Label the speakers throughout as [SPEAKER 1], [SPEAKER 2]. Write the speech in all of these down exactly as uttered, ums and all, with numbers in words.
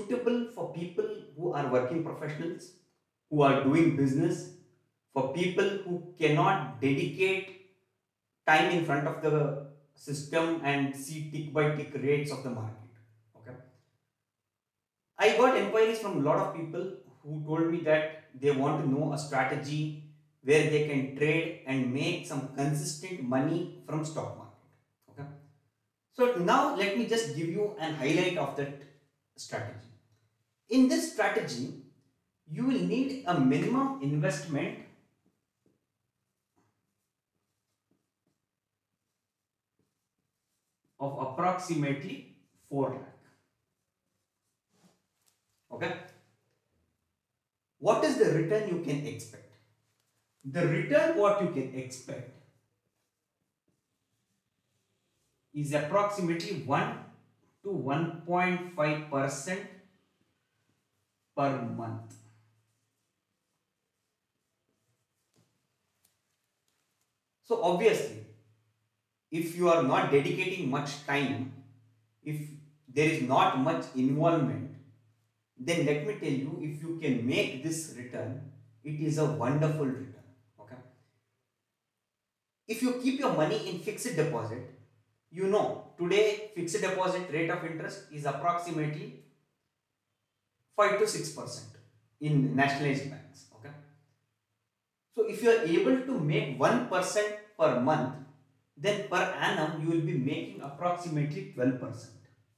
[SPEAKER 1] suitable for people who are working professionals, who are doing business, for people who cannot dedicate time in front of the system and see tick by tick rates of the market. Okay. I got inquiries from a lot of people who told me that they want to know a strategy where they can trade and make some consistent money from stock market. Okay. So now let me just give you an highlight of that strategy. In this strategy, you will need a minimum investment of approximately four lakh. Okay. What is the return you can expect? The return what you can expect is approximately one to one point five percent per month. So obviously, if you are not dedicating much time, if there is not much involvement, then let me tell you, if you can make this return, it is a wonderful return. Okay. If you keep your money in fixed deposit, you know today fixed deposit rate of interest is approximately five to six percent in nationalized banks. Okay. So if you are able to make one percent per month, then per annum you will be making approximately twelve percent.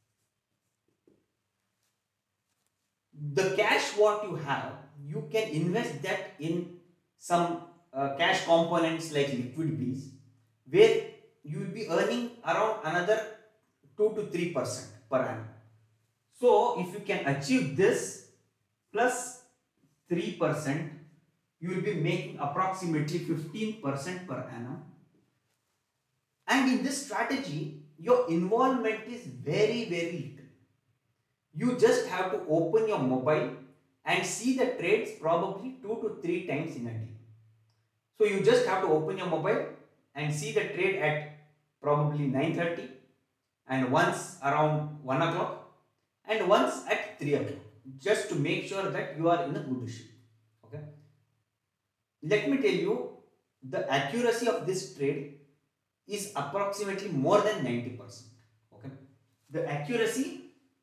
[SPEAKER 1] The cash what you have, you can invest that in some uh, cash components like liquid bills, where you will be earning around another two to three percent per annum. So if you can achieve this plus three percent, you will be making approximately fifteen percent per annum. And in this strategy, your involvement is very, very little. You just have to open your mobile and see the trades probably two to three times in a day. So you just have to open your mobile and see the trade at probably nine thirty, and once around one o'clock and once at three o'clock, just to make sure that you are in a good shape. Okay. Let me tell you, the accuracy of this trade is approximately more than ninety percent. Okay. The accuracy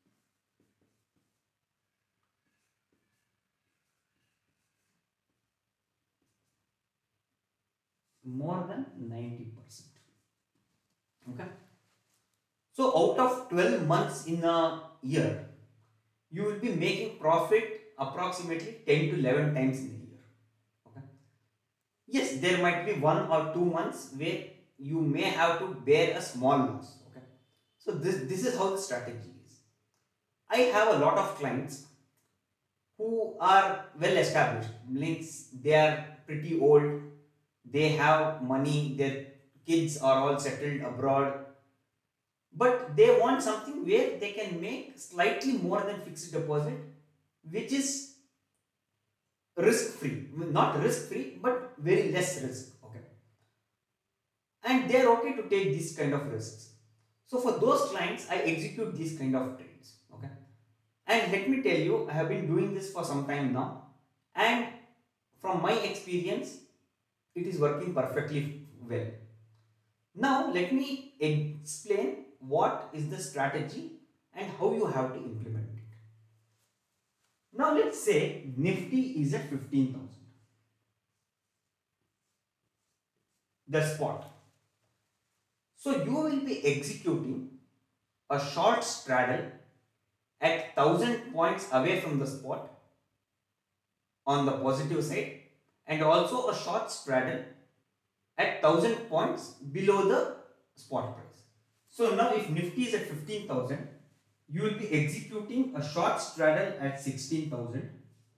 [SPEAKER 1] more than ninety percent. Okay. So out of twelve months in a year, you will be making profit approximately ten to eleven times in a year. Okay. Yes, there might be one or two months where you may have to bear a small loss. Okay. So this, this is how the strategy is. I have a lot of clients who are well established, means they are pretty old, they have money, their kids are all settled abroad, but they want something where they can make slightly more than fixed deposit, which is risk free, not risk free, but very less risk. Okay. And they are okay to take these kind of risks. So for those clients, I execute these kind of trades. Okay. And let me tell you, I have been doing this for some time now, and from my experience, it is working perfectly well. Now let me explain what is the strategy and how you have to implement it. Now let's say Nifty is at fifteen thousand, the spot. So you will be executing a short straddle at one thousand points away from the spot on the positive side, and also a short straddle at one thousand points below the spot price. So now if Nifty is at fifteen thousand, you will be executing a short straddle at sixteen thousand,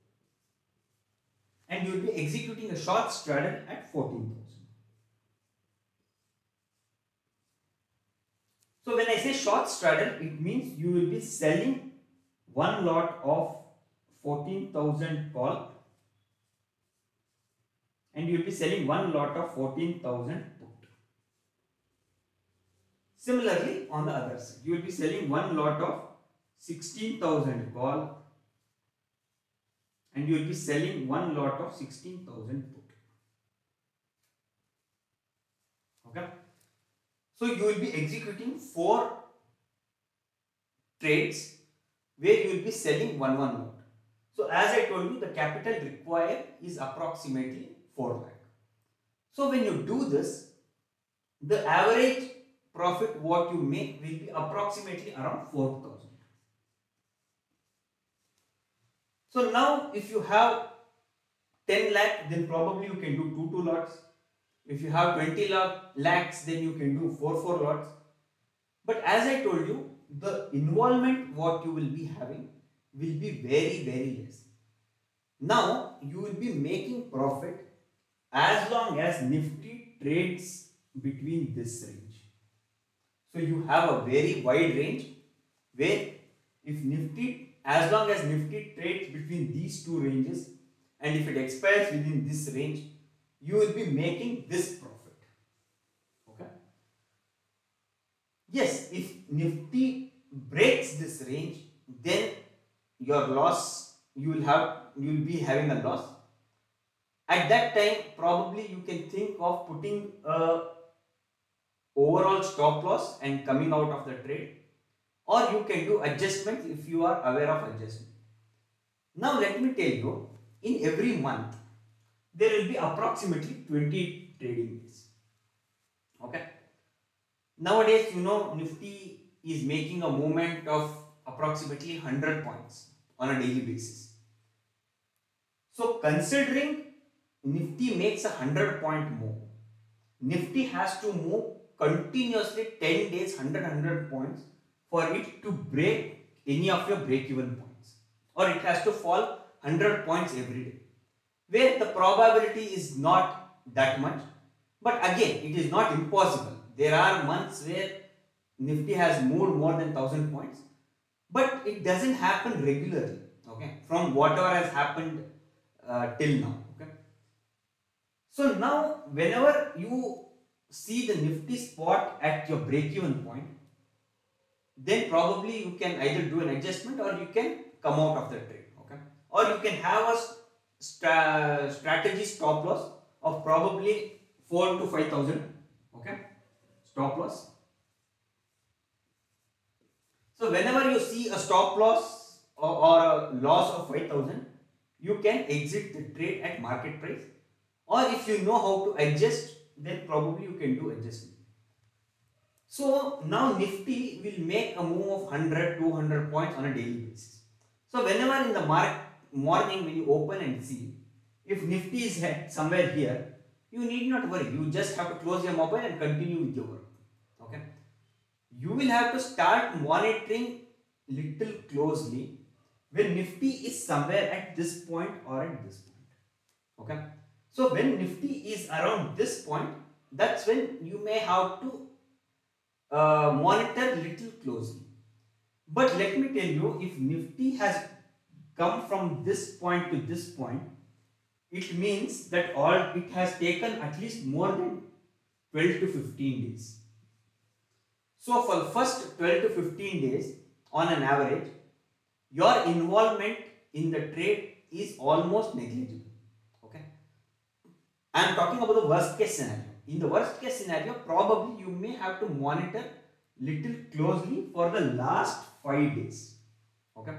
[SPEAKER 1] and you will be executing a short straddle at fourteen thousand. So when I say short straddle, it means you will be selling one lot of fourteen thousand call, and you will be selling one lot of fourteen thousand put. Similarly, on the other side, you will be selling one lot of sixteen thousand call and you will be selling one lot of sixteen thousand put. Okay. So you will be executing four trades where you will be selling one one lot. So as I told you, the capital required is approximately four lakh. So when you do this, the average profit what you make will be approximately around four thousand. So now if you have ten lakh, then probably you can do two two lots. If you have twenty lakhs, then you can do four four lots. But as I told you, the involvement what you will be having will be very very less. Now you will be making profit as long as Nifty trades between this range. So you have a very wide range where if Nifty, as long as Nifty trades between these two ranges and if it expires within this range, you will be making this profit. Okay. Yes, if Nifty breaks this range, then your loss, you will have, you will be having a loss. At that time, probably you can think of putting a overall stop loss and coming out of the trade, or you can do adjustments if you are aware of adjustment. Now let me tell you, in every month there will be approximately twenty trading days. Okay. Nowadays, you know, Nifty is making a movement of approximately one hundred points on a daily basis. So considering Nifty makes a one hundred point move, Nifty has to move continuously ten days, one hundred, one hundred points for it to break any of your break-even points, or it has to fall one hundred points every day, where the probability is not that much. But again, it is not impossible. There are months where Nifty has moved more than one thousand points, but it doesn't happen regularly, okay, from whatever has happened uh, till now. Okay. So now whenever you see the Nifty spot at your break-even point, then probably you can either do an adjustment or you can come out of the trade. Okay, or you can have a st strategy stop loss of probably four to five thousand. Okay, stop loss. So whenever you see a stop loss or, or a loss of five thousand, you can exit the trade at market price, or if you know how to adjust, then probably you can do adjustment. So now Nifty will make a move of one hundred, two hundred points on a daily basis. So whenever in the market morning when you open and see, if Nifty is somewhere here, you need not worry. You just have to close your mobile and continue with your work. Okay. You will have to start monitoring little closely when Nifty is somewhere at this point or at this point. Okay. So when Nifty is around this point, that's when you may have to uh, monitor little closely. But let me tell you, if Nifty has come from this point to this point, it means that all it has taken at least more than twelve to fifteen days. So for the first twelve to fifteen days, on an average, your involvement in the trade is almost negligible. Okay, I am talking about the worst case scenario. In the worst case scenario, probably you may have to monitor little closely for the last five days. Okay,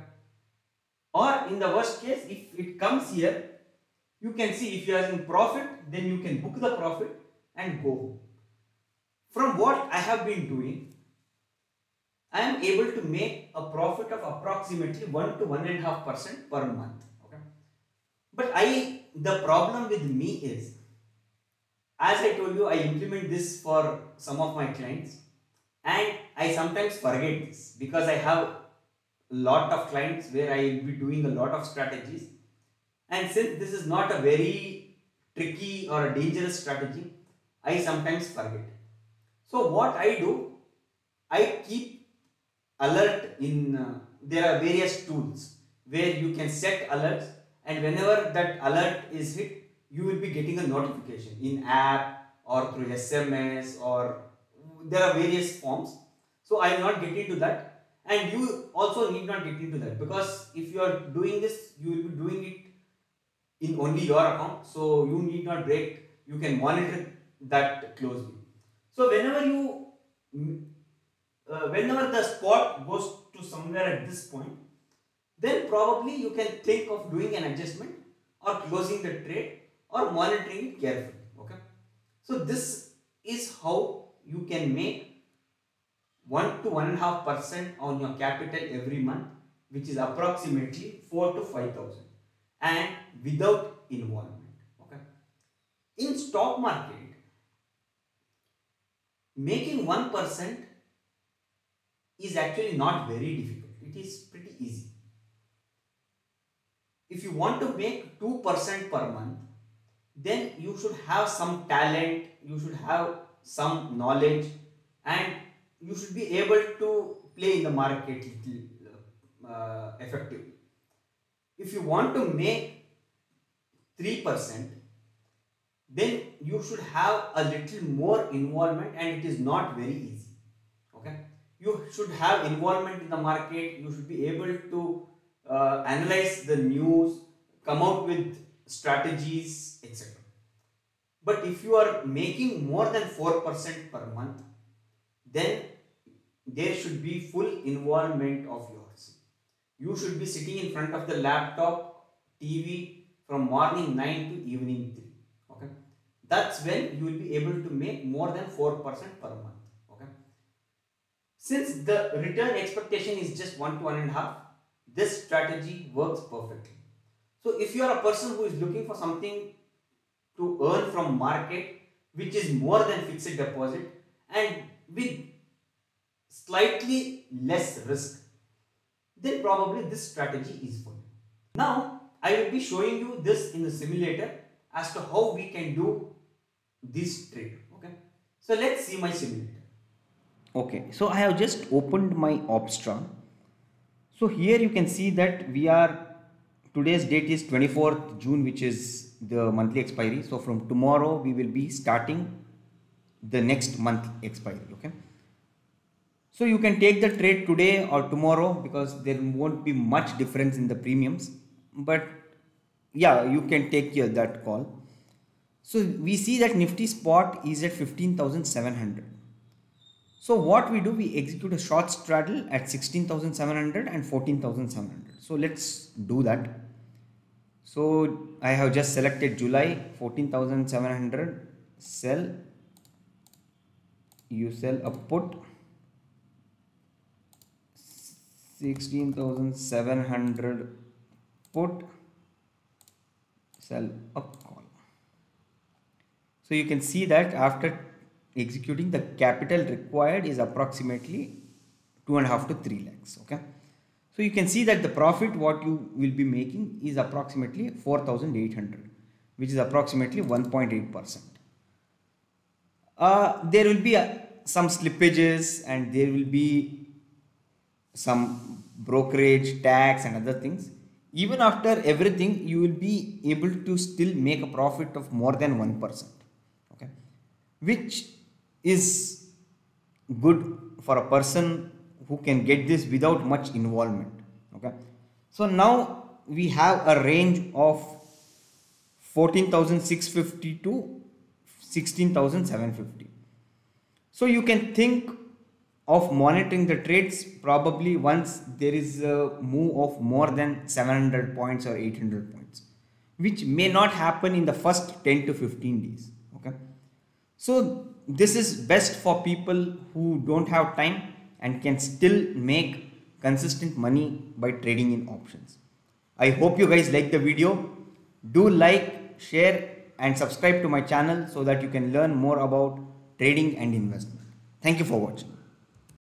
[SPEAKER 1] or in the worst case, if it comes here, you can see if you are in profit, then you can book the profit and go home. From what I have been doing, I am able to make a profit of approximately one to one and a half percent per month. Okay, but I the problem with me is, as I told you, I implement this for some of my clients, and I sometimes forget this because I have a lot of clients where I will be doing a lot of strategies, and since this is not a very tricky or a dangerous strategy, I sometimes forget. So what I do, I keep alert in, uh, there are various tools where you can set alerts, and whenever that alert is hit, you will be getting a notification in app or through S M S, or there are various forms. So I will not get into that, And you also need not get into that, because if you are doing this, you will be doing it in only your account, so you need not break. You can monitor that closely. So whenever you uh, whenever the spot goes to somewhere at this point, then probably you can think of doing an adjustment or closing the trade or monitoring it carefully. Okay, so this is how you can make one to one and a half percent on your capital every month, which is approximately four to five thousand, and without involvement. Okay, in stock market, making one percent is actually not very difficult. It is pretty easy. If you want to make two percent per month, then you should have some talent, you should have some knowledge, and you should be able to play in the market uh, effectively. If you want to make three percent, then you should have a little more involvement, and it is not very easy. Okay, you should have involvement in the market, you should be able to uh, analyze the news, come out with strategies, et cetera. But if you are making more than four percent per month, then there should be full involvement of yours. You should be sitting in front of the laptop, T V from morning nine to evening three. Okay, that's when you will be able to make more than four percent per month. Okay, since the return expectation is just one to one and a half, this strategy works perfectly. So if you are a person who is looking for something to earn from market which is more than fixed deposit and with slightly less risk, then probably this strategy is for you. Now I will be showing you this in the simulator as to how we can do this trade. Okay, so let's see my simulator.
[SPEAKER 2] Okay, so I have just opened my Opstra. So here you can see that we are, today's date is twenty-fourth June, which is the monthly expiry. So from tomorrow we will be starting the next month expiry. Okay, so you can take the trade today or tomorrow because there won't be much difference in the premiums, but yeah, you can take your, that call. So we see that Nifty spot is at fifteen thousand seven hundred. So what we do, we execute a short straddle at sixteen thousand seven hundred and fourteen thousand seven hundred. So let's do that. So I have just selected July, fourteen thousand seven hundred, sell, you sell a put, sixteen thousand seven hundred put, sell a call. So you can see that after executing, the capital required is approximately two and a half to three lakhs. Okay, so you can see that the profit what you will be making is approximately four thousand eight hundred, which is approximately one point eight percent. Uh, there will be uh, some slippages and there will be some brokerage, tax and other things. Even after everything, you will be able to still make a profit of more than one percent. Okay, which is good for a person who can get this without much involvement. Okay, so now we have a range of fourteen thousand six hundred fifty to sixteen thousand seven hundred fifty. So you can think of monitoring the trades probably once there is a move of more than seven hundred points or eight hundred points, which may not happen in the first ten to fifteen days. Okay, so this is best for people who don't have time and can still make consistent money by trading in options. I hope you guys like the video. Do like, share and subscribe to my channel so that you can learn more about trading and investment. Thank you for watching.